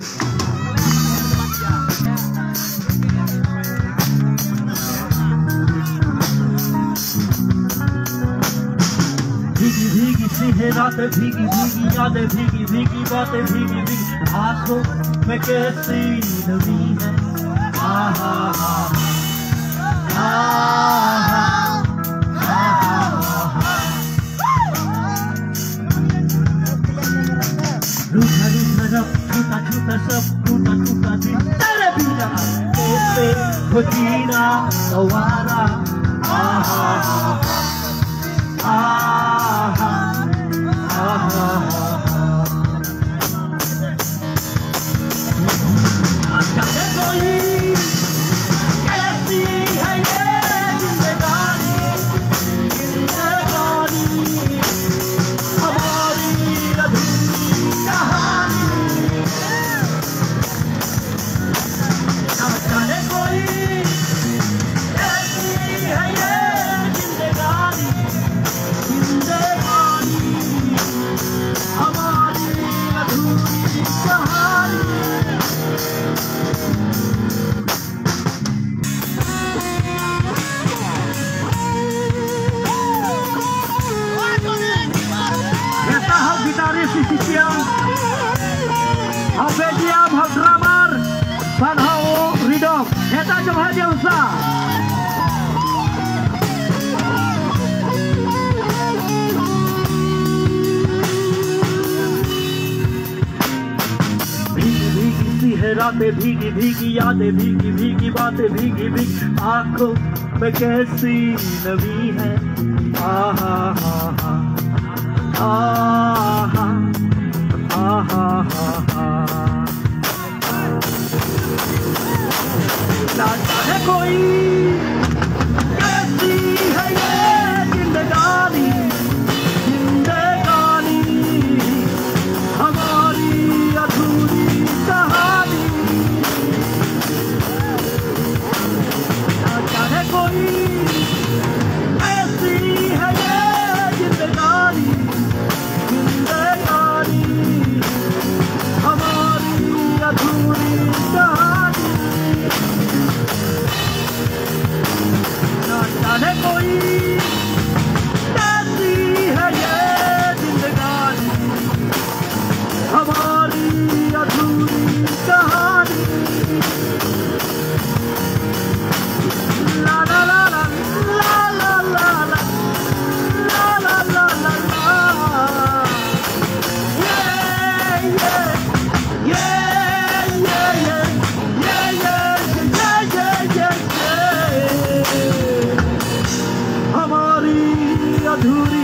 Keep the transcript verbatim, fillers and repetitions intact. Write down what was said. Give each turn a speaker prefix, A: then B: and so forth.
A: भीगी भीगी सी रातें, भीगी भीगी यादें, भीगी भीगी बातें, भीगी भीगी आंखों में कैसी नमी है। आहा आहा रूठा रूठा रब, छूटा छूटा सब, टूटा टूटा दिल तेरे बिना कैसे हो जीना गवारा। आहा आहा आहा जाने कोई कैसी है ये जिंदगानी, जिंदगानी हमारी अधूरी कहानी। जाने कोई कैसी है ये जिंदगानी, जिंदगानी हमारी अधूरी कहानी। Kita hal gitaris di siang, hal diam, hal drummer, dan hal ridom. Kita coba aja usah. रातें भीगी भीगी यादें, भीगी भीगी बातें, भीगी भीगी आंखों में कैसी नमी है। आहा आहा आहा आहा आहा ना जाने कोई कैसी है ये जिंदगानी, जिंदगानी हमारी अधूरी कहानी। कोई ऐसी है ये जिंदगानी, जिंदगानी हमारी अधूरी कहानी। ना जाने कोई ऐसी है ये जिंदगानी, हमारी अधूरी कहानी। La la la la la la la la la la la la. Yeah yeah yeah yeah yeah yeah yeah yeah yeah yeah. हमारी अधूरी